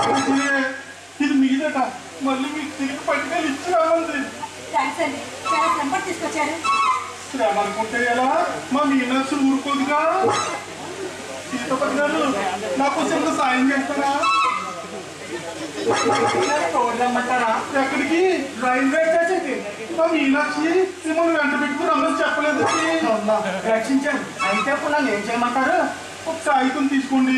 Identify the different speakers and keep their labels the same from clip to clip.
Speaker 1: ఇది మీదట మళ్ళీ మీకు తిరిగి పట్టుకెళ్ళి ఇచ్చిరామంది.
Speaker 2: తీసుకొచ్చారు
Speaker 1: శ్రమ అనుకుంటే ఎలా? మా మీనాక్షి ఊరుకోదుగా. సీతపతి గారు నాకు చిన్న సాయం చేస్తారా?
Speaker 3: రమ్మంటారా?
Speaker 1: ఎక్కడికి?
Speaker 3: రైల్వే స్టేషన్కి.
Speaker 1: మా మీనాక్షి మిమ్మల్ని వెంట పెట్టుకుని రమ్మని చెప్పలేదు.
Speaker 3: రక్షించాను. అయితే ఇప్పుడు నన్ను ఏం చేయమంటారు?
Speaker 1: ఒక కాగితం తీసుకోండి.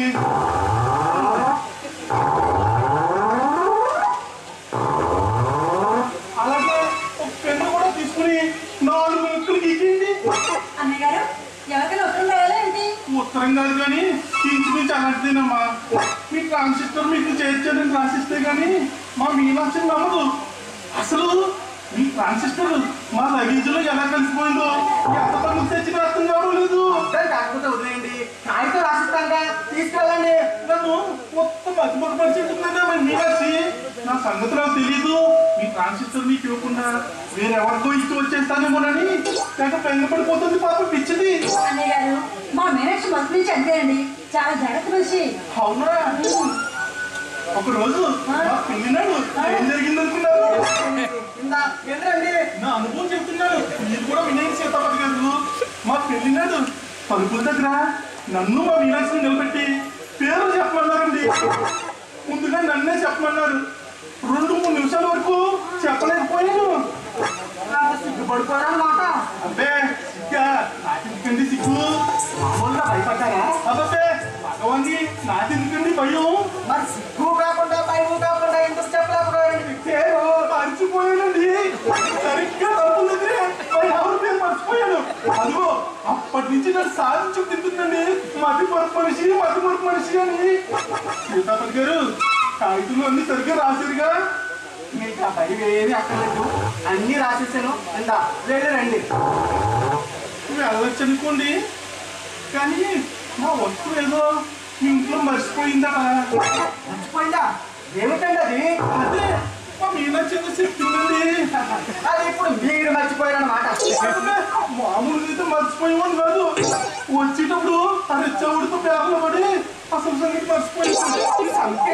Speaker 1: అలాగే ఒక పెన్ను కూడా తీసుకుని 4 ముక్కలు గీకండి.
Speaker 2: అన్నయ్య గారు ఎవరికైనా ఉత్తరం రాయాలా ఏంటి?
Speaker 1: ఉత్తరం కాదు కానీ ఇంచుమించు అలాంటిదేనమ్మా. మీ ట్రాన్సిస్టర్ మీకు చేర్చానని రాసిస్తే కానీ మా మీనాక్షి నమ్మదు. అసలు మీ ట్రాన్సిస్టర్ మా లగేజ్లో ఎలా కలిసిపోయిందో ఎంత పనులు తెచ్చిన అర్థం కావడం లేదు.
Speaker 3: కాకపోతే వదిలేయండి, కాగితం రాసిస్తానుగా, తీసుకెళ్ళండి.
Speaker 1: నన్ను మొత్తం మతిమరుపరిచేట్టుకున్నా మా మీనాక్షి. నా సంగతి నాకు తెలీదు. మీ ట్రాన్సిస్టర్ మీకు ఇవ్వకుండా వేరెవరికో ఇచ్చి వచ్చేస్తానేమోనని లేక బెంగపడిపోతుంది పాప పిచ్చిది.
Speaker 2: అన్నయ్య గారు మా మీనాక్షి మొదటి నుంచి అంతేనండి, చాలా జాగ్రత్త మనిషి.
Speaker 1: అవునా? ఒకరోజు మా పెళ్ళినాడు ఏం జరిగింది అనుకున్నారు?
Speaker 3: ఏంటండి?
Speaker 1: నా అనుభవం చెప్తున్నాను, మీరు కూడా వినేది సీతాపతి గారు. మా పెళ్ళినాడు తలుపుల దగ్గర నన్ను మా మీనాక్షిని నిలబెట్టి పేరు చెప్పమన్నారండి. ముందుగా నన్నే చెప్పమన్నారు. 2-3 నిమిషాల వరకు చెప్పలేకపోయాను.
Speaker 3: సిగ్గుపడిపోయారన్నమాట.
Speaker 1: అబ్బే సిగ్గా నాకెందుకండి సిగ్గు?
Speaker 3: మామూలుగా భయపడ్డారా?
Speaker 1: అబ్బే భగవాన్ని నాకెందుకండి భయం?
Speaker 3: మరి సిగ్గు కాకుండా భయం కాకుండా ఎందుకు చెప్పలేకపోయారండి? పేరు
Speaker 1: మర్చిపోయానండి. సరిగ్గా తలుపుల దగ్గరే ఎవరి పేరు మర్చిపోయాను. అదిగో అప్పటి నుంచి నన్ను సాధించు తింటుందండి మతి మరపు మనిషి అని. సీతాపతి గారు కాగితంలో అన్ని సరిగ్గా రాశారుగా?
Speaker 3: మీకు ఆ భయం ఏమీ అక్కర్లేదు, అన్నీ రాసేసాను. ఇందా రండి.
Speaker 1: వెళ్ళొచ్చు అనుకోండి, కానీ మా వస్తువు ఏదో మీ ఇంట్లో మర్చిపోయిందా?
Speaker 3: మర్చిపోయిందా? ఏమిటండి అది?
Speaker 1: అదే మా మీనాక్షి చెప్తుందండి.
Speaker 3: అది ఇప్పుడు మీరు మర్చిపోయారన్నమాట.
Speaker 1: మామూలుగా అయితే మర్చిపోయామని కాదు, వచ్చేటప్పుడు ఆ రెచ్చవుడితో పేర్లు పడి అసలు సంగతి మర్చిపోయింది.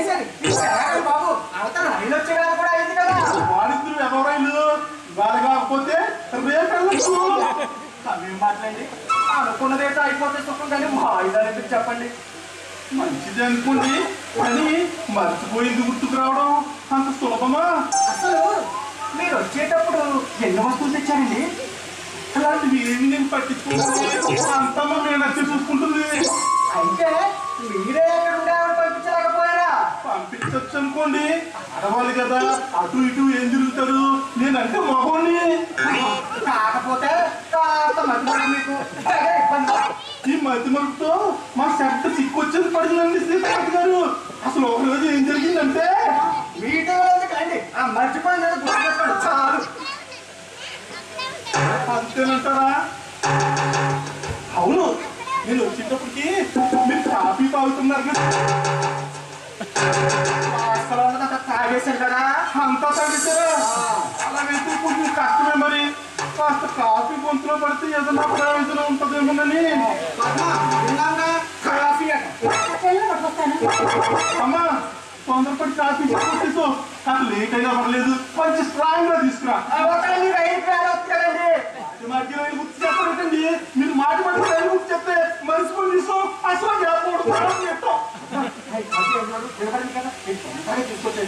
Speaker 3: బాబు అవతల రైలు వచ్చేయడానికి కూడా అయింది కదా.
Speaker 1: వారిద్దరు ఎవరైలు వారు కాకపోతే రేపు వెళ్ళచ్చు.
Speaker 3: అవేం మాట్లాడండి, అనుకున్నదేటో అయిపోతే సుఖం, కానీ మా ఐదారు చెప్పండి.
Speaker 1: మంచిది అనుకోండి, కానీ మర్చిపోయింది గుర్తుకు రావడం అంత సులభమా?
Speaker 3: అసలు మీరు వచ్చేటప్పుడు ఎన్ని వస్తువులు తెచ్చారండి?
Speaker 1: అలాంటివి ఏమి నేను పట్టించుకోవాలి, అంతా మా మీనాక్షి చూసుకుంటుంది.
Speaker 3: అయితే మీరే ఎక్కడ ఉండేవారు పంపించలేకపోయారా?
Speaker 1: పంపించచ్చు అనుకోండి, ఆడవాళ్ళు కదా అటు ఇటు ఏం తిరుగుతారు, నేనంటే మగోని.
Speaker 3: కాకపోతే కాస్త మధ్య మీకు ఇబ్బంది.
Speaker 1: ఈ మధ్య మరుపుతో మా శబ్ద సిక్కొచ్చేది పడిందండి సీతాపతి గారు. అసలు ఒక రోజు ఏం జరిగిందంటే
Speaker 3: మీతో కండి ఆ మర్చిపోయిన చాలు.
Speaker 1: అంతేనంటారా? అవును, నేను వచ్చేటప్పటికి మీరు కాఫీ తాగుతున్నారు కదా.
Speaker 3: అసలు తాగేశాను కదా.
Speaker 1: అంతా తాగేశారా? అలాగైతే కొంచెం కష్టమే మరి. కాస్త కాఫీ గొంతులో పడితే ఏదన్నా ప్రయోజనం ఉంటుందేమోనని.
Speaker 3: కాఫీ
Speaker 1: అమ్మా తొందరపడి కాఫీ తీసుకొచ్చేసు, నాకు లేట్ అయినా పర్లేదు, కొంచెం స్ట్రాంగ్ గా తీసుకురా.
Speaker 3: కదండి.
Speaker 1: మధ్య రైలు గుర్తు చెప్పండి, మీరు మాట రైలు గుర్తు చెప్తే మరిసిపోయి తీసుకో. అసలు తీసుకొచ్చే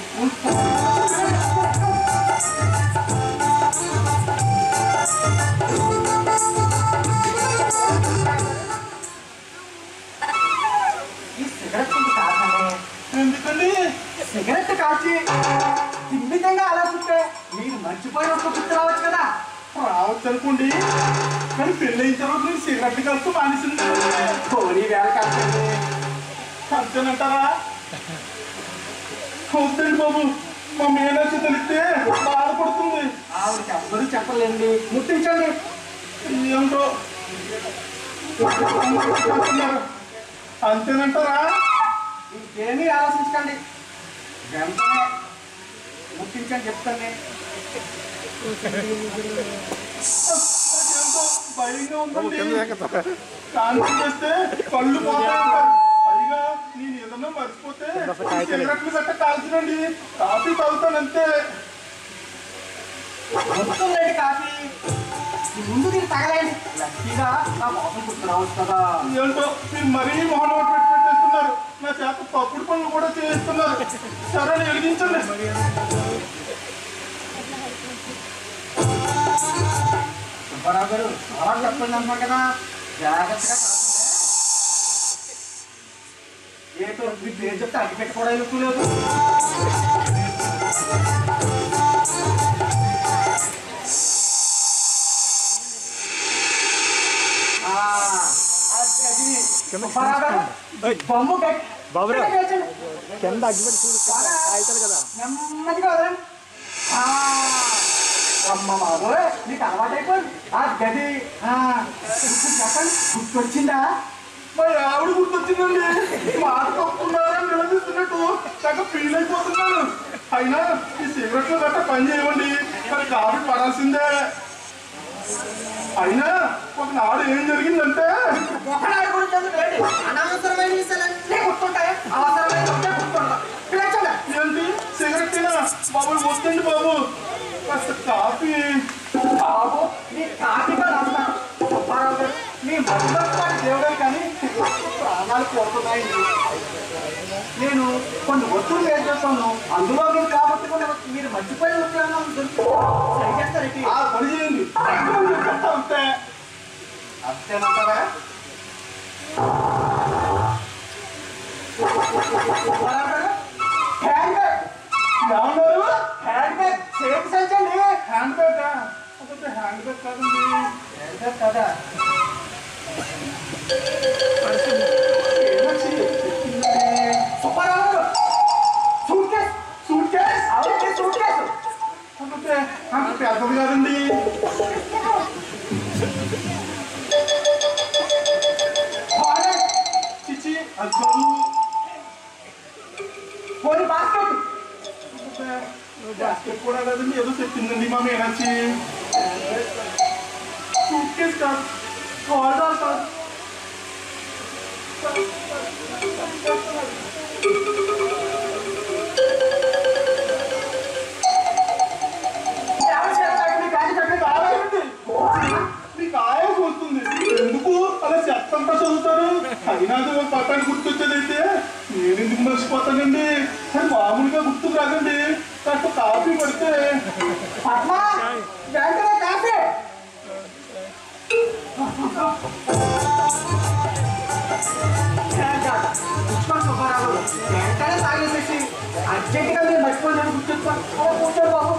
Speaker 1: ఎందుకండి?
Speaker 3: సిగరెట్ కాల్చి తిమ్మితంగా ఆలోచిస్తే మీరు మర్చిపోయిన గుర్తు రావచ్చు కదా.
Speaker 1: రావచ్చు అనుకోండి, కానీ పెళ్ళైన తర్వాత నేను సిగరెట్ కలుస్తూ మానేసింది.
Speaker 3: పోనీ వేళ కాల్చండి.
Speaker 1: అంతేనంటారా? అవుతండి బాబు, మా మీనాక్షి తెలిస్తే బాధపడుతుంది.
Speaker 3: ఆవిడకి అందరూ చెప్పలేండి, ముట్టించండి.
Speaker 1: ఏమిటో అంతేనంటారా?
Speaker 3: ఇంకేమీ ఆలోచించకండి, వెంటనే ముట్టించండి చెప్తాను.
Speaker 1: నాకేంటో భయంగా ఉందండి. కాన్సన్ చేస్తే కళ్ళు పోతాయంటారు. పైగా నేను ఏదన్నా మర్చిపోతే సిగరెట్లు గట్ట కాల్చినండి, కాఫీ తాగుతానంతే.
Speaker 3: వస్తుందండి కాఫీ. ముందు మీరు తగలేండి. లక్కీగా నా మోసం గుర్తురావచ్చు కదా.
Speaker 1: ఏంటో మీరు మరీ మొహం పెట్టేస్తున్నారు. నా చేత తప్పుడు పనులు కూడా చేస్తున్నారు. సరే వెలిగించండి.
Speaker 3: సుబ్బారావు గారు అలా చెప్పండి అన్నారు కదా, జాగ్రత్తగా ఏటో మీ పేరు చెప్తే అడ్డు పెట్టుకోవడం ఎక్కువ లేదు. బొమ్ము కింద అగ్గిపెట్టి చూడు కదా, నెమ్మదిగా వదలండి. అమ్మ బాబోయ్, నీకు అలవాటు అయిపోయింది ఆ గది. చెప్పండి, గుర్తొచ్చిందా?
Speaker 1: మరి ఆవిడ గుర్తొచ్చిందండి. మాట తప్పుకున్నారని నిలదీస్తున్నట్టు నాకు ఫీల్ అయిపోతున్నాను. అయినా ఈ సిగరెట్లు గట్ట పని చేయవండి, మరి కాఫీ పడాల్సిందే. అయినా ఒకనాడు ఏం జరిగిందంటే,
Speaker 3: ఒకనాడు గురించి అనవసరమైన విషయాలన్నీ గుర్తుంటాయి, అవసరమైన గుర్తుంటా.
Speaker 1: ఏంటి సిగరెట్ బాబు? వద్దండి బాబు, కాస్త కాఫీ.
Speaker 3: బాబు నీ కాఫీగా రాస్తాను. సుబ్బారావు గారు నీ మధ్యపాటి దేవుడే కానీ ప్రాణాలు పోతున్నాయండి. నేను కొన్ని వస్తువులు ఏం చేస్తాను, అందులో మీరు కాబట్టి మీరు మర్చిపోయి వచ్చాను సరిచేస్తారండి.
Speaker 1: ఆ పని చేయండి, అంతే.
Speaker 3: అంతేనంటారా? హ్యాండ్ బ్యాగ్
Speaker 1: ఏమన్నారు?
Speaker 3: హ్యాండ్ బ్యాగ్ సేఫ్ సైజ్ అండి.
Speaker 1: హ్యాండ్ బ్యాగా? హ్యాండ్ బ్యాగ్ కాదండి.
Speaker 3: హ్యాండ్ బ్యాగ్ కదా. సుబ్బారావు గారు సూట్ కేస్.
Speaker 1: Suitcase?
Speaker 3: అవునండి, సూట్ కేసు.
Speaker 1: అంత పెద్దది కాదండి. చిచ్చి అది కాదు.
Speaker 3: పోనీ బాస్కెట్.
Speaker 1: బాస్కెట్ కూడా కాదండి, ఏదో చెప్పిందండి మా మీనాచి. సూట్ కేస్ కాదు, కారిడార్ కాదు. మీకు ఆయాసం వస్తుంది, ఎందుకు అలా చెత్తంతా చదువుతారు? అయినా ఒక పట్టాన్ని గుర్తొచ్చేదైతే నేను ఎందుకు మర్చిపోతానండి. అది మామూలుగా గుర్తుకు రాదండి, కాస్త కాఫీ పడితే.
Speaker 3: పద్మా వెంటనే కాఫీ. సుబ్బారావు వెంటనే తాగేసేసి అర్జెంటుగా మీరు మర్చిపోయినట్టు గుర్తొచ్చుకోండి. కూర్చోండి బాబు.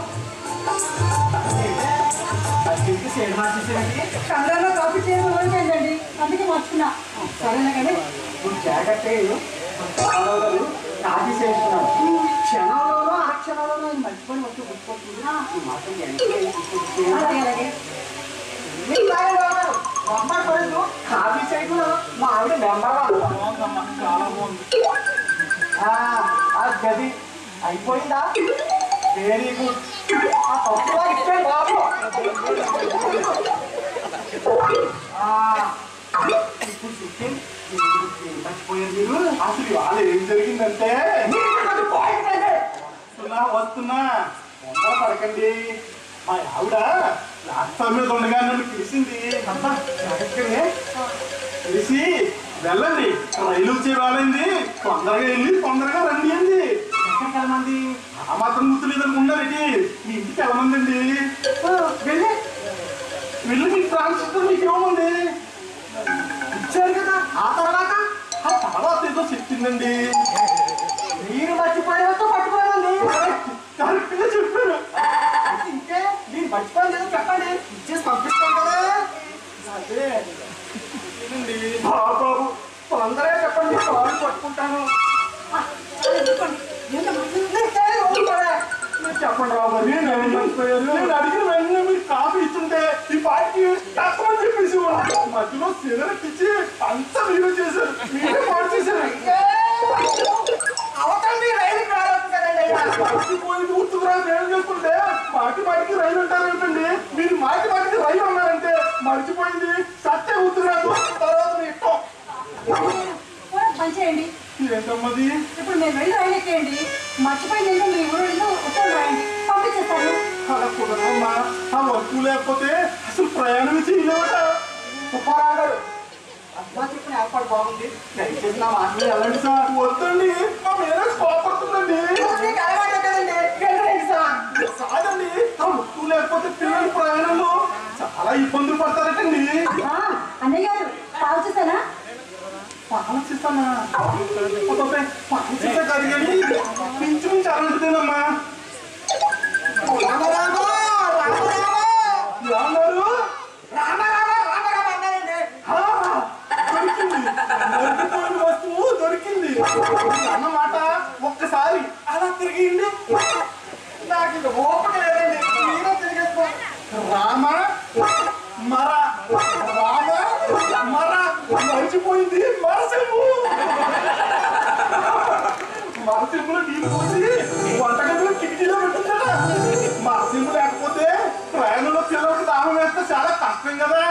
Speaker 3: అర్జెంట్గా సేల్ మార్చేసేయండి.
Speaker 2: కంగారులో కాఫీ చేయడం ఓడిపోయిందండి, అందుకే మర్చుకున్నా. సరేనా కానీ
Speaker 3: ఇప్పుడు జాగ్రత్త సుబ్బారావు గారు కాఫీ చేస్తున్నాను. క్షణంలోనో ఆ క్షణంలోనో ఆయన మర్చిపోయి వచ్చి గుర్తుకొస్తుంది. ఈ మాత్రం
Speaker 2: అలాగే అలాగే.
Speaker 3: మెంబర్ పడదు కాఫీ చేయకుండా మా ఆవిడ మెంబర్
Speaker 1: బాగుందమ్మా, చాలా బాగుంది.
Speaker 3: ఆ గది అయిపోయిందా? Very good. ఆ తప్పుగా ఇచ్చాడు బాబు. ఇప్పుడు సిక్కిం మర్చిపోయారు మీరు.
Speaker 1: అసలు ఇవాళ ఏం జరిగిందంటే, వస్తున్నా తొందర పడకండి. మా ఆవిడ ప్లాట్ఫామ్ మీద ఉండగా నన్ను పిలిచింది. పిలిచి వెళ్ళండి, రైలు వచ్చే వాళ్ళైంది, తొందరగా వెళ్ళి తొందరగా రండి అండి.
Speaker 3: ఎక్కడికి వెళ్ళమంది?
Speaker 1: ఆ మాత్రం గుర్తులేదు అనుకున్నారండి. మీ ఇంటికి వెళ్ళమందండి.
Speaker 3: వెళ్ళి
Speaker 1: వెళ్ళి మీ ట్రాన్స్ఫర్ మీకు ఇవ్వమండి.
Speaker 3: ఇచ్చారు కదా. ఆ తర్వాత
Speaker 1: ఏదో చెప్పిందండి.
Speaker 3: మీరు మర్చిపోయేతో పట్టుకోవాలండి.
Speaker 1: కరెక్ట్ గా చెప్పారు.
Speaker 3: ఇంకే మీరు మర్చిపోలేదు చెప్పండి, ఇచ్చేసి పంపిస్తాం కదా.
Speaker 1: అదే
Speaker 3: బాబు తొందరగా చెప్పండి, కాలు పట్టుకుంటాను. చెప్పండి రావు గారు.
Speaker 1: నేను అడిగిన వెంటనే మీరు కాఫీ ఇస్తుంటే ఈ పాటికి తక్కువని చెప్పేసి మధ్యలో సిగరెట్ ఇచ్చి అంతా మీరు చేశారు, మీరే పాటు చేశారు.
Speaker 3: అవతల రైలు రాలేదు కదండి.
Speaker 1: మర్చిపోయి గుర్తుకురా నేను చెప్పుకుంటే మాటికి రైలు అంటారు ఏంటండి? మీరు మాటికి రైలు అన్నారంటే మర్చిపోయింది సత్య గుర్తురాదు, తర్వాత మీ ఇష్టం.
Speaker 2: చేయండి.
Speaker 1: ఏంటమ్మది?
Speaker 2: ఇప్పుడు మీరు వెళ్ళి రైలు ఎక్కేయండి. మర్చిపోయి నేను మీ ఊరిలో ఉత్తరం రాయండి, పంపించేస్తాను.
Speaker 1: అలా కుదరమ్మా. ఆ వర్క్ లేకపోతే అసలు ప్రయాణమే చేయలేవట.
Speaker 3: సుబ్బారావు గారు అబ్బా చెప్పిన ఏర్పాటు బాగుంది. దయచేసి నా మాటలు వెళ్ళండి సార్.
Speaker 1: వద్దండి, మా మీద కోపడుతుందండి.
Speaker 3: మీకు అలవాటు కదండి, వెళ్ళండి సార్.
Speaker 1: కాదండి, ఆ వర్క్ లేకపోతే పిల్లలు ప్రయాణంలో చాలా ఇబ్బందులు పడతారటండి.
Speaker 2: అన్నయ్య గారు పాలు చూసానా?
Speaker 1: పాలసిస్తానా? పాలసిస్తా కాదు కానీ ఇంచుమించు అలాంటిదేనమ్మా. ఏమన్నారు? దొరికింది, దొరికిపోయిన వస్తువు దొరికింది అన్నమాట. ఒక్కసారి అలా తిరిగింది.
Speaker 3: నాకు ఇది ఓపిక లేదండి, మీరే తిరిగేసుకో.
Speaker 1: రామ మర, రామ మర, మర్చిపోయింది మరసెంబు. మరసెంబులో నీళ్ళు పోసి వంటగదిలో కిటికీలో పెట్టుకుంటా. మరసెంబు లేకపోతే ప్రయాణంలో పిల్లలకు దాహం వేస్తే చాలా కష్టం కదా.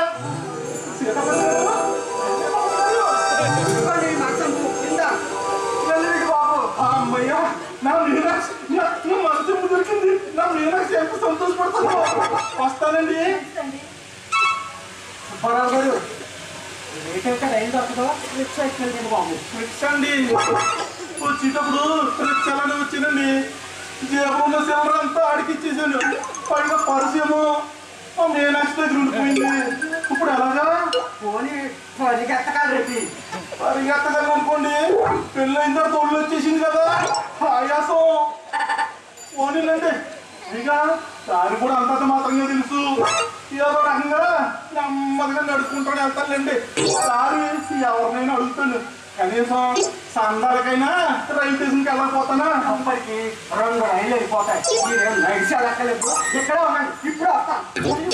Speaker 1: అమ్మయ్య, నా మీనాక్షి, నా మనసు దొరికింది. నా మీనాక్షి ఎంత సంతోషపడుతుందో. వస్తానండి.
Speaker 3: సుబ్బారావు గారు రేటైతే రైలు దొరకదో రిక్షా ఎక్కింది బాబు.
Speaker 1: రిక్షా అండి, వచ్చేటప్పుడు రిక్షాలని వచ్చిందండి. జేబులో సిల్లర్ అంతా అడిగిచ్చేసాను. పైగా పరిచయము మా మీనాక్షి దగ్గర ఉండిపోయింది. ఇప్పుడు ఎలాగా?
Speaker 3: పోనీ పరిగెత్తకాలి రేపు.
Speaker 1: పరిగెత్తగలను అనుకోండి, పెళ్ళైన తర్వాత ఒళ్ళు వచ్చేసింది కదా, ఆయాసం. పోనీలండి, ఇక దాని కూడా అంతంత మాత్రంగా తెలుసు. ఏదో రకంగా నెమ్మదిగా నడుచుకుంటాడు వెళ్తానులేండి. దారి ఎవరినైనా అడుగుతాను. కనీసం సందాలకైనా రైలు స్టేషన్కి వెళ్ళకపోతానా?
Speaker 3: అప్పటికి 2 రైళ్ళు వెళ్ళిపోతాయి. మీరేం నడిచి వెళ్ళక్కలేదు, ఇక్కడే ఉండండి, ఇప్పుడే వస్తాను.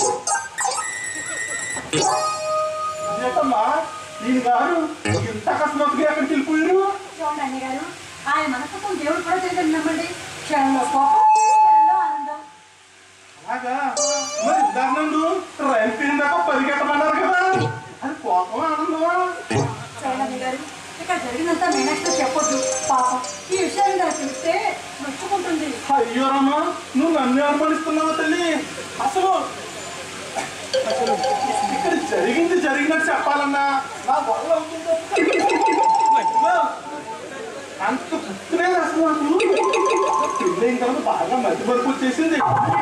Speaker 1: ఏంటమ్మా దీని గారు ఇంత అకస్మాత్తుగా ఎక్కడికి వెళ్ళిపోయారు?
Speaker 2: చూడండి అన్నయ్య గారు, ఆయన మనసుతో దేవుడు కూడా తెలియదు. నమ్మండి, క్షణంలో కోపం, క్షణంలో ఆనందం.
Speaker 1: అలాగా? మరి ఇందాక రైలు పీన్ దాకా పరిగెట్టమన్నారు కదా, అది కోపం ఆనందమా?
Speaker 2: చూడండి అన్నయ్య గారు, ఇక్కడ జరిగినంత మీనాక్షితో చెప్పొద్దు. పాపం ఈ విషయాన్ని నాకు తెలిస్తే నొచ్చుకుంటుంది.
Speaker 1: అయ్యో రామా, నువ్వు నన్ను అనుమానిస్తున్నావా తల్లి? అసలు ఇక్కడ జరిగినట్టు చెప్పాలన్నా నా వల్ల అవుతుందో అంత గుర్తులేదు అసలు. నాకు పెళ్ళైన తర్వాత బాగా మధ్య వరకు వచ్చేసింది.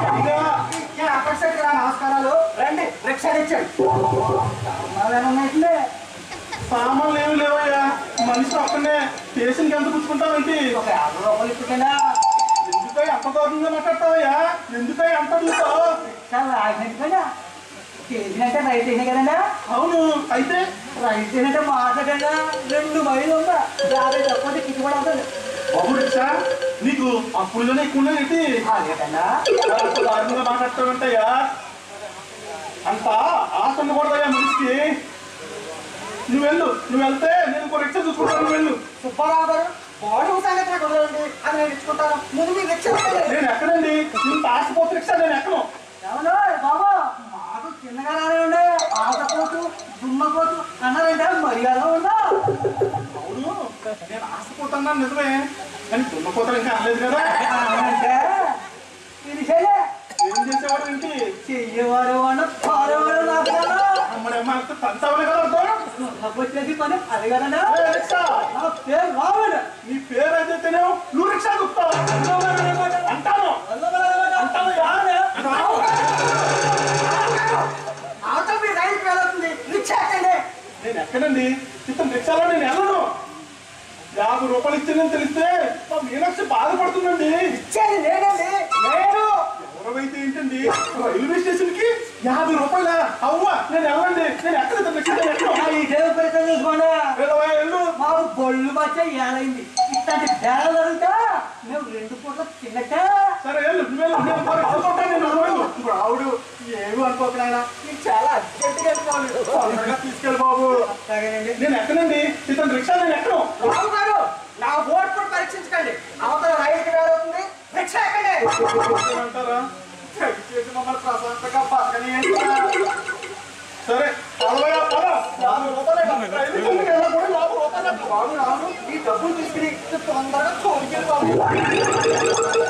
Speaker 1: ఇక
Speaker 3: నమస్కారాలు, రండి రిక్షా తెచ్చాడు. ఉన్నాయండి,
Speaker 1: సామాన్లు ఏమి లేవయ్యా. మనిషి ఒక్కనే స్టేషన్కి ఎంత పుచ్చుకుంటావేంటి?
Speaker 3: ఒక 50 రూపాయలు ఇప్పుడైనా
Speaker 1: ఎందుకై అంత దూరంగా మాట్లాడతావయ్యా? ఎందుకై అంత అడుగుతావు?
Speaker 3: చాలా ఆగినట్టుగా స్టేషన్ అంటే రైలు స్టేషన్ కదండా.
Speaker 1: అవును, అయితే
Speaker 3: రైలు స్టేషన్ అంటే మాట్లాడంగా 2 మైళ్ళు ఉందా, 50 తప్పతే కిట్ కూడా అవుతుంది.
Speaker 1: బాబు రిక్షా, నీకు అప్పుడుగానే ఎక్కువ ఏంటి?
Speaker 3: అదేటండా
Speaker 1: దారుణంగా మాట్లాడతావంటయ్యా. అంత ఆశ ఉండకూడదయ్యా మనిషికి. నువ్వు వెళ్తే నేను ఇంకో రిక్షా చూసుకుంటాను. నువ్వు వెళ్ళు.
Speaker 3: సుబ్బారావు గారు బాడీ సంగతి నాకు వదలండి, అది నేను ఇచ్చుకుంటాను. ముందు మీరు రిక్షా
Speaker 1: నేను ఎక్కడండి? నేను తాసిపోతే రిక్షా నేను ఎక్కను.
Speaker 3: ఏమన్నా బాబా, మాకు చిన్నగా రాలేండి. ఆటపోతు దుమ్మపోతు అన్నారంటే మర్యాద ఉందా?
Speaker 1: అవును, నేను ఆశపోతున్నాను నిజమే, కానీ దున్నపోతాను ఇంకా అనలేదు కదా.
Speaker 3: అంటే ఇది చెయ్య
Speaker 1: ఏం చేసేవాడు ఏంటి?
Speaker 3: చెయ్యేవాడు అన్న పారేవాడు నాకు
Speaker 1: అమ్మడమ్మ అంత తంతావనే కదా అర్థం.
Speaker 3: నాకు వచ్చేది పని అది కదన్నా.
Speaker 1: రిక్షా,
Speaker 3: నా పేరు రావాడు.
Speaker 1: నీ పేరు అయితేనే నువ్వు రిక్షా చూస్తావు అంటాను.
Speaker 3: అవతల మీ రైలుకి వెళ్ళవుతుంది, రిక్షా ఎక్కండి.
Speaker 1: నేను ఎక్కడండి? ఇతను రిక్షాలో నేను వెళ్ళను. 50 రూపాయలు ఇచ్చిందని తెలిస్తే మా మీనాక్షి బాధపడుతుందండి.
Speaker 3: ఇచ్చేది లేదండి, నేను.
Speaker 1: ఎవరైతే ఏంటండి, రైల్వే స్టేషన్ కి 50 రూపాయల అవ్వ నేను వెళ్ళండి. నేను ఎక్కడ
Speaker 3: ఈ దేవుడు పెడితే చూసుకోండి.
Speaker 1: వెళ్ళు.
Speaker 3: మాకు బొళ్ళు వచ్చే ఏడైంది. ఇట్లాంటి బేడలు జరుగుతా మేము 2 పూటలు తిన్నట్టే.
Speaker 1: సరే వెళ్ళు, నువ్వు వెళ్ళు. నేను మరి వెళ్ళిపోతాను. నేను వెళ్ళు.
Speaker 3: రావుడు ఏమి అనుకోకనైనా నీకు చాలా అర్జెంట్గా వెళ్ళిపోవాలి.
Speaker 1: తొందరగా తీసుకెళ్ళి బాబు.
Speaker 3: అలాగేనండి.
Speaker 1: నేను ఎక్కనండి, ఇతను రిక్షా నేను ఎక్కను.
Speaker 3: రావు గారు నా ఓటు కూడా పరీక్షించకండి. అవతల రైలుకి వేరవుతుంది, రిక్షా ఎక్కండి.
Speaker 1: అంటారా?
Speaker 3: దయచేసి మమ్మల్ని ప్రశాంతంగా బతకని.
Speaker 1: సరే పదవయ్యా, పద. 50 రూపాయలు రైలు కిందకి వెళ్ళకూడదు. 50 రూపాయలు
Speaker 3: రాను రాను ఈ డబ్బులు తీసుకుని తొందరగా తోడుకెళ్ళి బాబు.